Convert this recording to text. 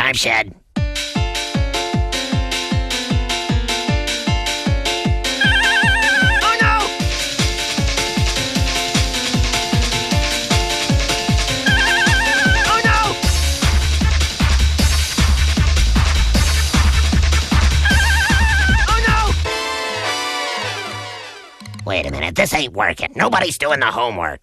knife shed. Wait a minute, this ain't working. Nobody's doing the homework.